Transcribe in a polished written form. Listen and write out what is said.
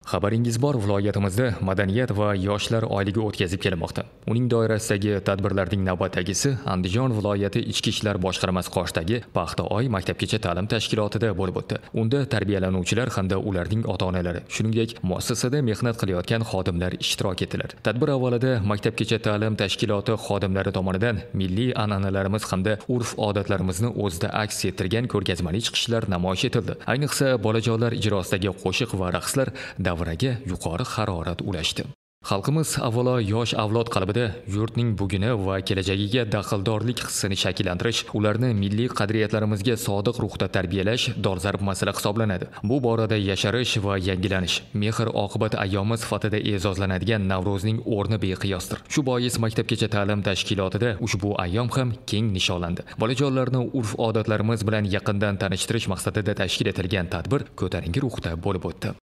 Xabaringiz bor, viloyatimizda madaniyat va yoshlar oyligi o'tkazib kelinmoqda. Uning doirasidagi tadbirlarning navbatdagisi Andijon viloyati Ichki ishlar boshqarmasi qoshidagi Paxta oy maktabgacha ta'lim tashkilotida bo'lib o'tdi. Unda tarbiyalanuvchilar hamda ularning ota-onalari, shuningdek, muassasada mehnat qilayotgan xodimlar ishtirok etdilar. Tadbir avvalida maktabgacha ta'lim tashkiloti xodimlari tomonidan milliy an'analarimiz hamda urf-odatlarimizni o'zida aks ettirgan ko'rgazmali chiqishlar namoyish etildi. Ayniqsa, bolajonlar ijrosidagi qo'shiq va raqslar davraga yuqori harorat ulashdi. Xalqimiz avvalo yosh avlod qalbida yurtning buguni va kelajagiga daxldorlik hissini shakllantirish, ularni milliy qadriyatlarimizga sodiq ruhda tarbiyalash dolzarb masala hisoblanadi. Bu borada yasharish va yangilanish, mehr-oqibat ayyomi sifatida e'zozlanadigan Navro'zning o'rni beqiyosdir. Shu bois maktabgacha ta'lim tashkilotida ushbu ayyom ham keng nishonlandi. Bolajonlarni urf-odatlarimiz bilan yaqindan tanishtirish maqsadida tashkil etilgan tadbir ko'tarinki ruhda bo'lib o'tdi.